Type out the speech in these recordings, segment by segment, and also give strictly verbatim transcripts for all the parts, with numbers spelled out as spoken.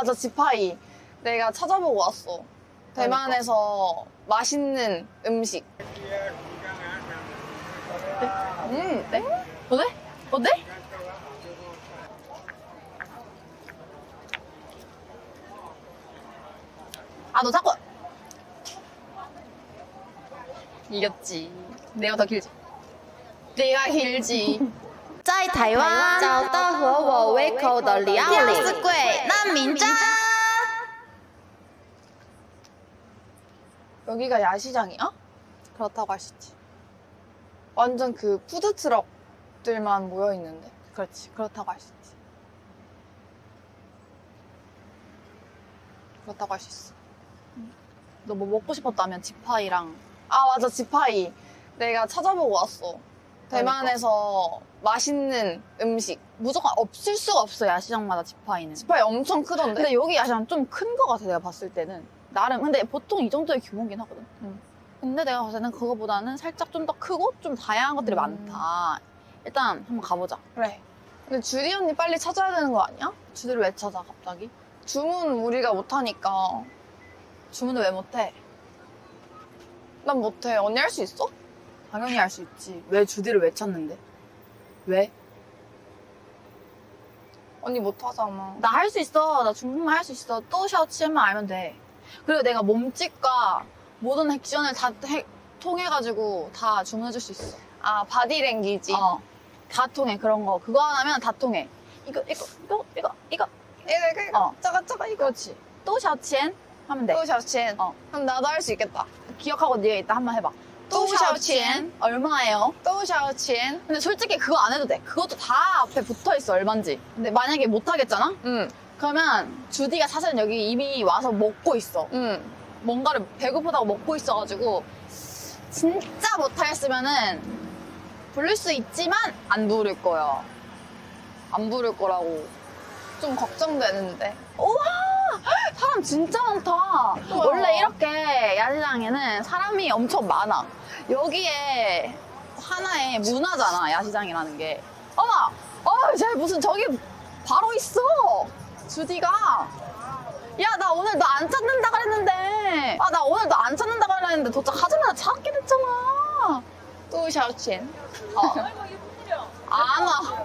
맞아, 지파이. 내가 찾아보고 왔어. 대만에서 맛있는 음식. 음, 네? 어때? 어때? 아, 너 자꾸. 이겼지. 내가 더 길지. 내가 길지. 在台湾找到合我胃口的料理，吊子贵难民渣。 여기가 야시장이야? 그렇다고 할 수 있지. 완전 그 푸드트럭들만 모여있는데. 그렇지. 그렇다고 할 수 있지. 그렇다고 할 수 있어. 너 뭐 먹고 싶었다면 지파이랑. 아, 맞아, 지파이. 내가 찾아보고 왔어. 대만에서 맛있는 음식. 무조건 없을 수가 없어, 야시장마다 지파이는. 지파이 엄청 크던데? 근데 여기 야시장 좀 큰 거 같아, 내가 봤을 때는. 나름. 근데 보통 이 정도의 규모긴 하거든. 응. 근데 내가 봤을 때는 그거보다는 살짝 좀 더 크고 좀 다양한 것들이 음. 많다. 일단 한번 가보자. 그래. 근데 주디 언니 빨리 찾아야 되는 거 아니야? 주디를 왜 찾아, 갑자기? 주문 우리가 못하니까. 주문을 왜 못해? 난 못해. 언니 할 수 있어? 당연히 할 수 있지. 왜 주디를 왜 찾는데? 왜? 언니 못하잖아. 나 할 수 있어. 나 중국말 할 수 있어. 또 샤오치만 알면 돼. 그리고 내가 몸짓과 모든 액션을 다 해, 통해가지고 다 주문해줄 수 있어. 아, 바디랭귀지. 어. 다 통해, 그런 거. 그거 하나면 다 통해. 이거, 이거, 이거, 이거, 이거. 이거, 이거, 어. 짜가, 짜가, 이거. 그렇지. 또 샤오치엔 하면 돼. 또 샤오치엔. 어. 그럼 나도 할 수 있겠다. 기억하고 네가 이따 한번 해봐. 또 샤오치엔. 얼마예요? 또 샤오치엔. 근데 솔직히 그거 안 해도 돼. 그것도 다 앞에 붙어있어, 얼만지. 근데 만약에 못하겠잖아? 응, 그러면 주디가 사실은 여기 이미 와서 먹고 있어. 응. 뭔가를 배고프다고 먹고 있어가지고 진짜 못하겠으면은 부를 수 있지만 안 부를 거야. 안 부를 거라고. 좀 걱정되는데. 우와! 사람 진짜 많다. 우와. 원래 이렇게 야시장에는 사람이 엄청 많아. 여기에 하나의 문화잖아, 야시장이라는 게. 어머! 어, 쟤 무슨 저기 바로 있어! 주디가. 야, 나 오늘 너 안 찾는다 그랬는데. 아, 나 오늘 너 안 찾는다 그랬는데 도착하자마자 찾게 됐잖아. 또 샤오치엔. 어. 안 와.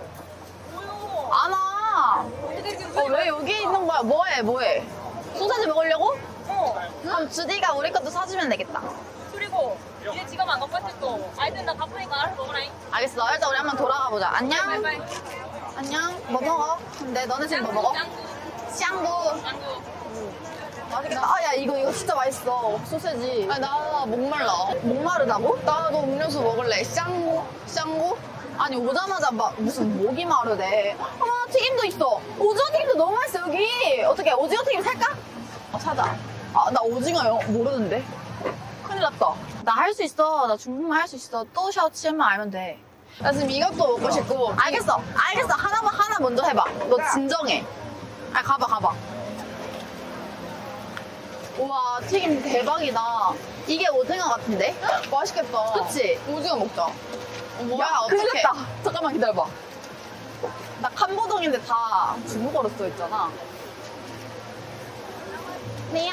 안 와. 어, 왜 여기 있는 거야? 뭐해, 뭐해? 소세지 먹으려고? 어. 그럼 주디가 우리 것도 사주면 되겠다. 그리고 얘 지금 안 갖고 왔을 거. 아이들 나 바쁘니까 알아서 먹으라잉. 알겠어. 일단 우리 한번 돌아가 보자. 안녕. 바이바이. 안녕. 뭐 먹어? 근데 너네 지금 뭐 먹어? 샹구. 짱구. 맛있겠다. 아, 야, 이거, 이거 진짜 맛있어. 소세지. 아, 나 목말라. 목마르다고? 나도 음료수 먹을래. 쌍구? 쌍구? 아니, 오자마자 막 무슨 목이 마르대. 아, 튀김도 있어. 오징어 튀김도 너무 맛있어, 여기. 어떻게, 오징어 튀김 살까? 어, 사자. 아, 나 오징어 영- 모르는데. 큰일 났다. 나 할 수 있어. 나 중국말 할 수 있어. 또 샤오치엔만 알면 돼. 나 지금 이것도 먹고 싶고. 알겠어. 알겠어. 하나만, 하나 먼저 해봐. 너 진정해. 아, 가봐, 가봐. 우와, 튀김 대박이다. 이게 오징어 같은데? 맛있겠다. 그치? 오징어 먹자. 어, 뭐야, 야, 큰일 어떡해. 났다. 잠깐만 기다려봐. 나 칸보동인데 다 중국어로 써있잖아. 미안.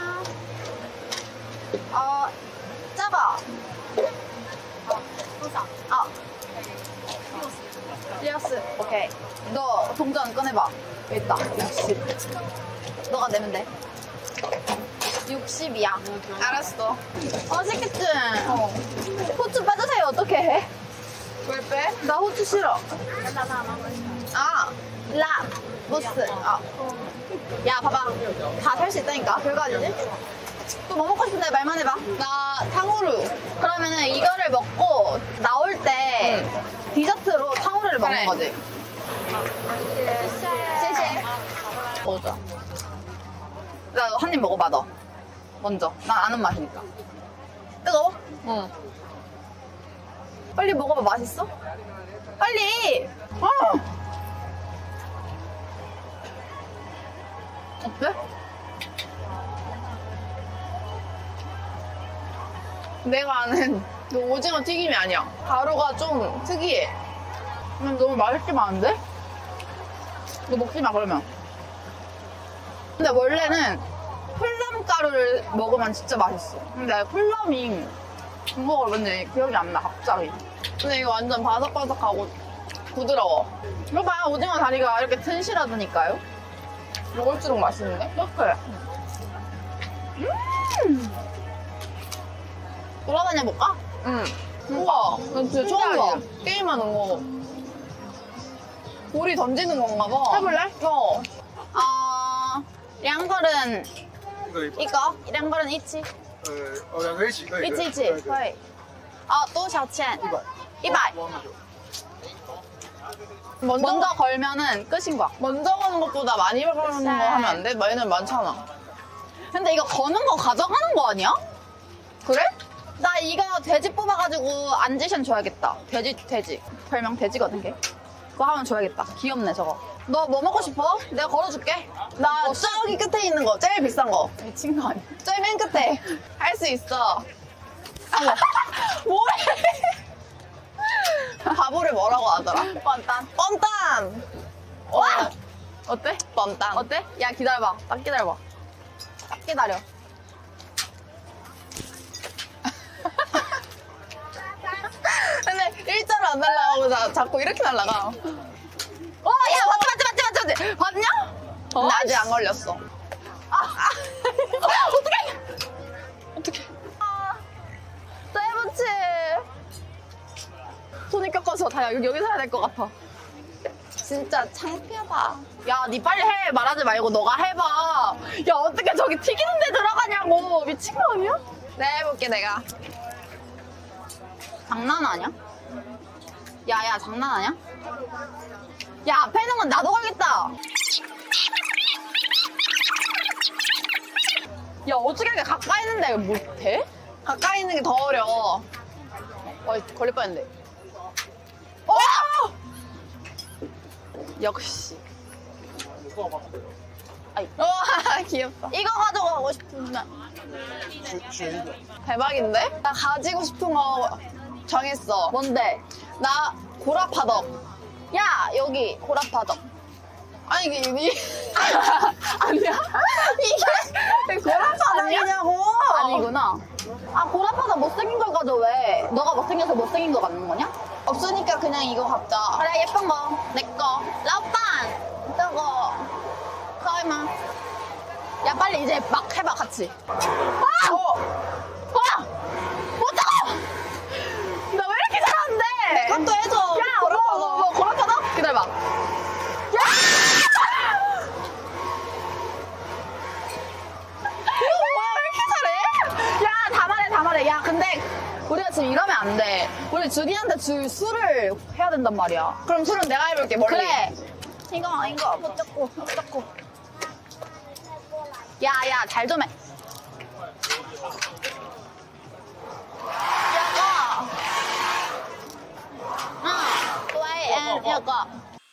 어, 작아. 어, 소사. 아. 리어스. 오케이. 너 동전 꺼내봐. 여기 있다. 육십. 너가 내면 돼. 육십이야. 알았어. 맛있겠지? 어. 후추 빠져세요. 어떻게 해? 왜 빼? 나 후추 싫어. 아, 라, 무스. 아. 야, 봐봐. 다 살 수 있다니까. 별거 아니지? 또 뭐 먹고 싶은데 말만 해봐. 나 탕후루. 그러면은 이거를 먹고 나올 때 디저트로 탕후루를 먹는 그래. 거지. 谢谢. 먹자. 나 한 입 먹어봐, 너. 먼저. 난 아는 맛이니까. 뜨거워? 응. 빨리 먹어봐. 맛있어? 빨리! 어! 어때? 내가 아는 그 오징어 튀김이 아니야. 가루가 좀 특이해. 음, 너무 맛있지만 안 돼? 너 먹지 마, 그러면. 근데 원래는 콜람 가루를 먹으면 진짜 맛있어. 근데 콜람이 중국어로 뭔지 기억이 안 나, 갑자기. 근데 이거 완전 바삭바삭하고 부드러워. 이거 봐요, 오징어 다리가 이렇게 튼실하다니까요? 먹을수록 맛있는데? 그래. 음! 돌아다녀볼까? 응. 우와, 나 진짜 처음 봐. 게임하는 거. 돌이 던지는 건가 봐. 해볼래? 어. 아, 两个人一个一百， 一个，两个人一起， 呃，哦，两个一起可以， 一起一起可以， 可以。啊，多少钱？ 一百， 一百。 汪汪九 먼저, 먼저 걸면은 끝인 거야. 먼저 거는 것보다 많이 거는 거 하면 안 돼? 얘는 많잖아. 근데 이거 거는 거 가져가는 거 아니야? 그래? 나 이거 돼지 뽑아가지고 안지션 줘야겠다. 돼지, 돼지. 별명 돼지거든, 걔. 그거 하면 줘야겠다. 귀엽네, 저거. 너 뭐 먹고 싶어? 내가 걸어줄게. 나 저기 끝에 있는 거, 제일 비싼 거. 미친 거 아니야? 제일 맨 끝에. 할 수 있어. 뭐해? 바보를 뭐라고 하더라? 뻔딴. 뻔딴! 와! 어때? 뻔딴. 어때? 야, 기다려봐. 딱 기다려봐. 딱 기다려. 근데 일자로 안 날아가고 나 자꾸 이렇게 날아가. 어, 야, 맞지, 맞지, 맞지, 맞지, 맞지. 봤냐? 어? 근데 아직 안 걸렸어. 아, 어떡해! 어떡해. 아, 세븐치. 손이 꺾어서 다 여기, 여기서 해야 될 것 같아. 진짜 창피하다. 야, 니 빨리 해. 말하지 말고 너가 해봐. 야, 어떻게 저기 튀기는 데 들어가냐고. 미친 거 아니야? 내가 해볼게, 내가. 장난 아니야? 야, 야, 장난 아니야? 야, 앞에 있는 건 나도 가겠다. 야, 어떻게 이렇게 가까이 있는데 못해? 가까이 있는 게 더 어려워. 어, 걸릴 뻔했는데. 어! 역시. 아이, 우와, 귀엽다. 이거 가져가고 싶으면. 选选一个， 대박인데? 나 가지고 싶은 거 정했어. 뭔데? 나 고라파덕. 야, 여기 고라파덕. 아니, 이게, 이게 아니야? 이게 고라파덕이냐고! 아니구나. 아, 고라파덕 못생긴 걸 가져, 왜? 너가 못생겨서 못생긴 거 갖는 거냐? 없으니까 그냥 이거 갖자. 그래, 예쁜 거. 내 거. 라오빤! 저거. 그거만. 야, 빨리 이제 막 해봐, 같이. 아! 어, 와! 못하고! 나 왜 이렇게 잘하는데? 내 것도 해줘. 야, 뭐, 뭐, 뭐, 고라파덕? 기다려봐. 야! 이거 뭐야, 왜 이렇게 잘해? 야, 다 말해, 다 말해. 야, 근데 우리가 지금 이러면 안 돼. 우리 주디한테 줄 수를 해야 된단 말이야. 그럼 술은 내가 해볼게, 멀리. 그래. 이거, 이거, 못 잡고, 못 잡고. 야, 야, 잘 좀 해. 이거. 응,对, and 이거.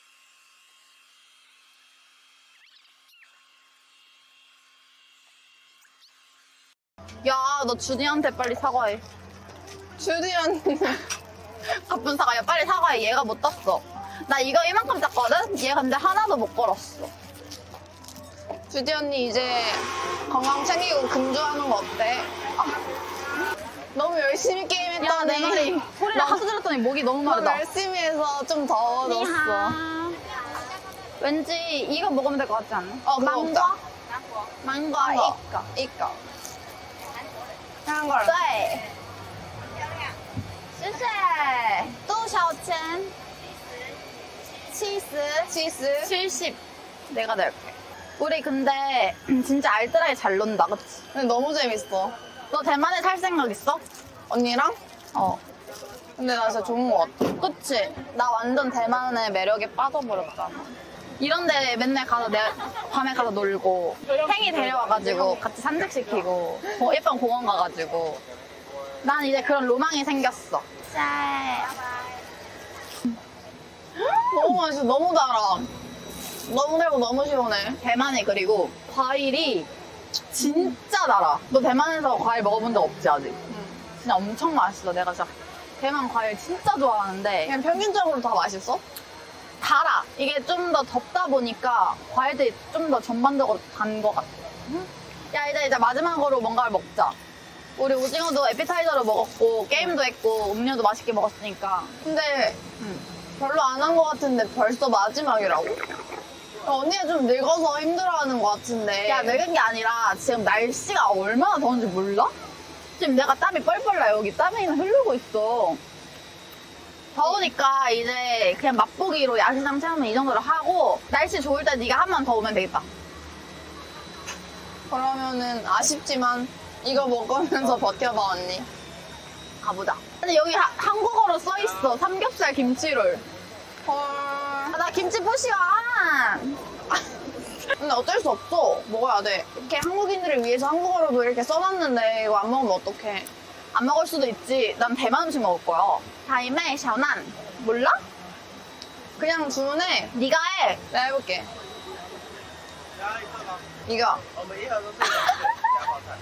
야, 너 주디한테 빨리 사과해. 주디 언니. 가쁜 사과. 야, 빨리 사과해. 얘가 못 땄어. 나 이거 이만큼 땄거든? 얘 근데 하나도 못 걸었어. 주디 언니 이제 건강 챙기고 금주하는 거 어때? 아, 너무 열심히 게임했더니. 야, 내 말이. 소리를 하도 들었더니 목이 너무 너무 마르다. 열심히 해서 좀 더워졌어. 니하. 왠지 이거 먹으면 될 것 같지 않나? 어, 그거 망고? 먹자. 망고, 거. 이거. 이거. 한 걸. 对。谢谢。多少钱？七十。 치즈. 칠십. 내가 낼게. 우리 근데 진짜 알뜰하게 잘 논다, 그치? 근데 너무 재밌어. 너 대만에 살 생각 있어? 언니랑? 어. 근데 나 진짜 좋은 거 같아. 그치? 나 완전 대만의 매력에 빠져버렸잖아. 이런데 맨날 가서 내 밤에 가서 놀고 팽이 데려와가지고 같이 산책시키고 어, 예쁜 공원 가가지고 난 이제 그런 로망이 생겼어. 짠. 너무 맛있어. 너무 달아. 너무 달고 너무 시원해. 대만이 그리고 과일이 진짜 달아. 너 대만에서 과일 먹어본 적 없지 아직? 진짜 엄청 맛있어. 내가 진짜 대만 과일 진짜 좋아하는데 그냥 평균적으로 다 맛있어? 달아. 이게 좀 더 덥다 보니까 과일들이 좀 더 전반적으로 단 것 같아. 야, 이제 이제 마지막으로 뭔가를 먹자. 우리 오징어도 에피타이저로 먹었고 게임도 했고 음료도 맛있게 먹었으니까. 근데 응. 별로 안 한 것 같은데 벌써 마지막이라고? 언니가 좀 늙어서 힘들어하는 것 같은데. 야, 늙은 게 아니라 지금 날씨가 얼마나 더운지 몰라? 지금 내가 땀이 뻘뻘 나. 여기 땀이 흐르고 있어. 더우니까 이제 그냥 맛보기로 야시장 체험은 이 정도로 하고 날씨 좋을 때 네가 한 번 더 오면 되겠다. 그러면은 아쉽지만 이거 먹으면서 버텨봐 언니. 가보자. 근데 여기 하- 한국어로 써있어. 삼겹살 김치롤. 헐. 아, 나 김치 부시야. 근데 어쩔 수 없어. 먹어야 돼. 이렇게 한국인들을 위해서 한국어로도 이렇게 써놨는데 이거 안 먹으면 어떡해. 안 먹을 수도 있지. 난 대만 음식 먹을 거야. 다임에 샤난. 몰라? 그냥 주문해. 네가 해. 내가 해볼게. 이거. 我们一盒都是两包菜。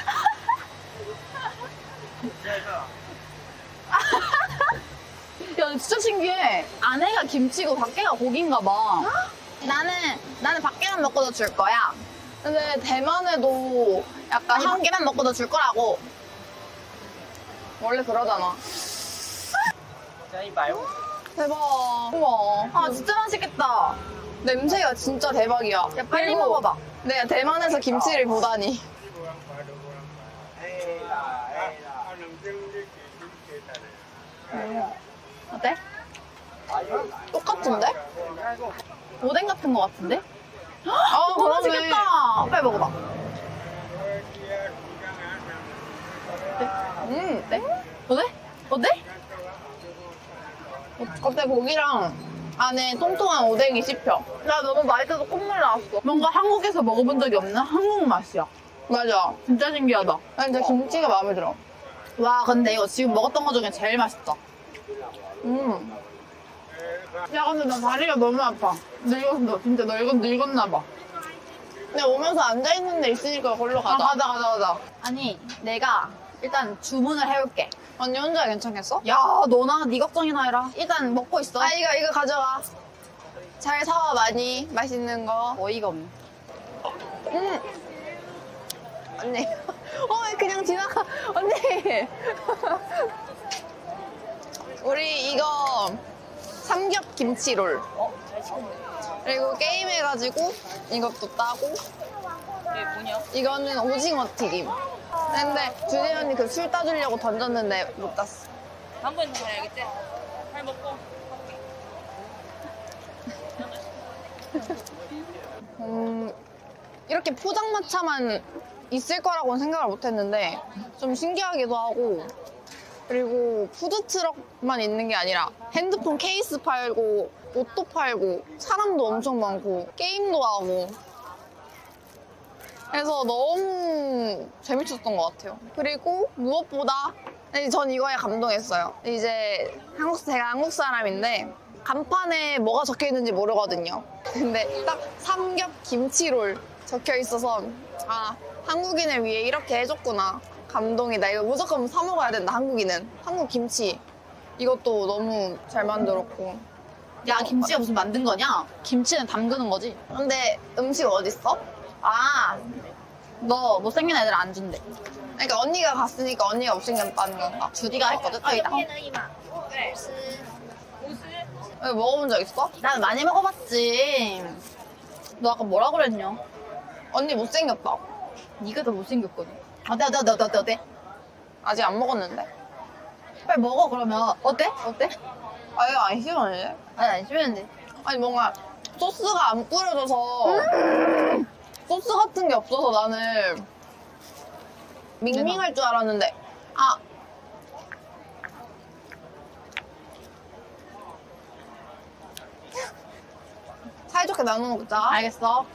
现在看 야, 진짜 신기해. 안에가 김치고 밖에가 고기인가 봐. 나는, 나는 밖에만 먹고도 줄 거야. 근데 대만에도 약간 아니, 한 밖에만 먹고도 줄 거라고. 원래 그러잖아. 加一百五。 대박. 우와. 아, 진짜 맛있겠다. 냄새가 진짜 대박이야. 야, 빨리 그리고 먹어봐. 내가 대만에서 김치를 보다니. 어때? 똑같은데? 오뎅 같은 거 같은데? 아, 너무 맛있겠다. 빨리 먹어봐. 음. 어때? 어때? 어때? 겉에 고기랑 안에 통통한 오뎅이 씹혀. 나 너무 맛있어서 콧물 나왔어. 뭔가 한국에서 먹어본 적이 없는 한국 맛이야. 맞아. 진짜 신기하다. 난 진짜 김치가 마음에 들어. 와, 근데 이거 지금 먹었던 거 중에 제일 맛있다. 음. 야, 근데 나 다리가 너무 아파. 늙었어. 진짜 늙었, 늙었나 봐. 근데 오면서 앉아있는 데 있으니까 걸로 아, 가자. 가자, 가자, 가자. 아니, 내가 일단 주문을 해올게. 언니 혼자 괜찮겠어? 야, 너나 네 걱정이나 해라. 일단 먹고 있어. 아, 이거, 이거 가져가. 잘 사와, 많이. 맛있는 거. 어이가 없네. 음. 언니. 어, 그냥 지나가. 언니. 우리 이거 삼겹 김치롤. 어? 잘 시켰네. 그리고 게임해가지고 이것도 따고. 이게 뭐냐? 이거는 오징어 튀김. 근데 주디 언니 그 술 따주려고 던졌는데 못 땄어. 한 번 더 가야겠지? 잘 먹고. 음, 이렇게 포장마차만 있을 거라고는 생각을 못 했는데 좀 신기하기도 하고, 그리고 푸드트럭만 있는 게 아니라 핸드폰 케이스 팔고 옷도 팔고 사람도 엄청 많고 게임도 하고 그래서 너무 재밌었던 것 같아요. 그리고 무엇보다 전 이거에 감동했어요. 이제 한국, 제가 한국 사람인데 간판에 뭐가 적혀 있는지 모르거든요. 근데 딱 삼겹 김치롤 적혀 있어서 아, 한국인을 위해 이렇게 해줬구나. 감동이다. 이거 무조건 사 먹어야 된다, 한국인은. 한국 김치. 이것도 너무 잘 만들었고. 야, 김치가 무슨 만든 거냐? 김치는 담그는 거지. 근데 음식 어딨어? 아, 너 못생긴 애들 안 준대. 그러니까 언니가 갔으니까 언니가 못생겼다는 건가? 주디가 했거든. 아, 이다. 片而已嘛。对。五十。 여기 먹어본 적 있어? 난 많이 먹어봤지. 너 아까 뭐라 그랬냐? 언니 못생겼다. 네가 더 못생겼거든. 어때, 어때, 어때, 어때, 어때? 아직 안 먹었는데? 빨리 먹어, 그러면. 어때? 어때? 아, 이거 안 싫어하네. 아니, 안 싫은데. 아니, 뭔가 소스가 안 뿌려져서 소스 같은 게 없어서 나는 밍밍할 줄 알았는데. 아. 사이좋게 나눠 먹자. 알겠어.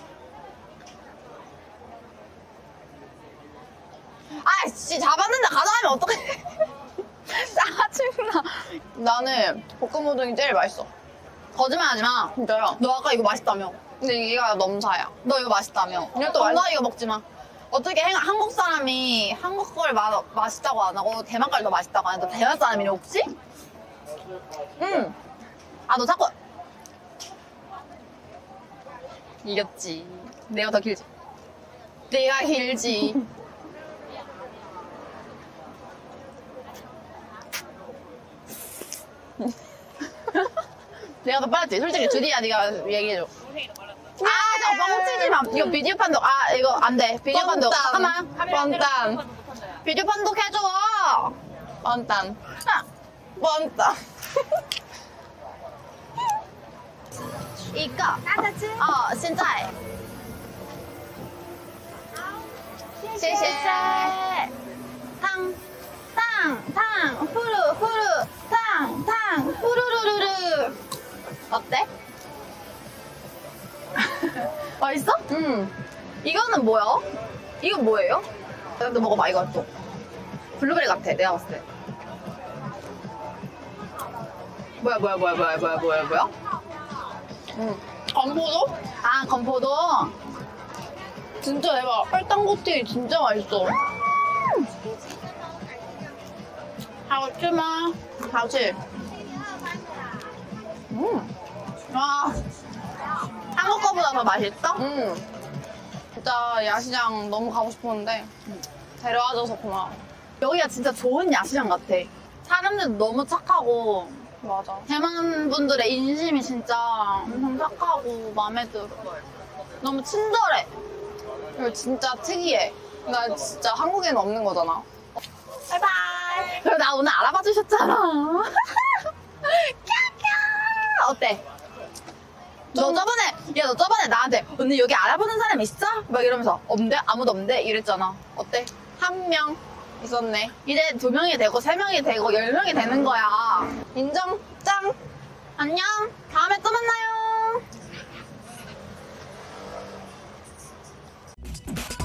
아이씨, 잡았는데 가져가면 어떡해. 짜증나. 나는 볶음 우동이 제일 맛있어. 거짓말 하지 마. 진짜요? 너 아까 이거 맛있다며. 근데 이게가 넘사야. 너 이거 맛있다며. 이것도 너 맛있- 이거 먹지 마. 어떻게 행- 한국 사람이 한국 걸 마, 맛있다고 안 하고 대만 걸 더 맛있다고 하는데 너 대만 사람이니 혹시? 응. 아, 너 자꾸 이겼지. 내가 더 길지. 내가 길지. 내가 더 빨랐지. 솔직히 주디야, 네가 얘기해줘. 아, 저 뻥치지 마. 이거 비디오 판독. 아, 이거 안 돼. 비디오 판독. 잠깐만. 뻔딴. 비디오 판독 해줘. 뻔딴. 아, 뻔딴. 一个。哦，现在。谢谢。烫烫烫，呼噜呼噜，烫烫，呼噜噜噜噜。 어때? 맛있어? 음. 이거는 뭐야? 이거 뭐예요? 너 먹어봐, 이거 또. 블루베리 같아, 내가 봤을 때. 뭐야, 뭐야, 뭐야, 뭐야, 뭐야, 뭐야, 뭐야? 음. 건포도? 아, 건포도. 진짜 대박. 혈당고티 진짜 맛있어. 好吃吗? 好吃. 음. 와, 한국 거보다 더 맛있어? 음. 진짜 야시장 너무 가고 싶었는데 데려와줘서 고마워. 여기가 진짜 좋은 야시장 같아. 사람들도 너무 착하고 맞아. 대만 분들의 인심이 진짜 엄청 착하고 마음에 들어. 너무 친절해. 이거 진짜 특이해. 나 진짜 한국에는 없는 거잖아. 바이바이. 그리고 나 오늘 알아봐 주셨잖아. 캬캬. 어때? 너 좀- 저번에 야 너 저번에 나한테 언니 여기 알아보는 사람 있어? 막 이러면서 없는데? 아무도 없는데? 이랬잖아. 어때? 한 명 있었네. 이제 두 명이 되고 세 명이 되고 열 명이 되는 거야. 인정? 짱! 안녕. 다음에 또 만나요.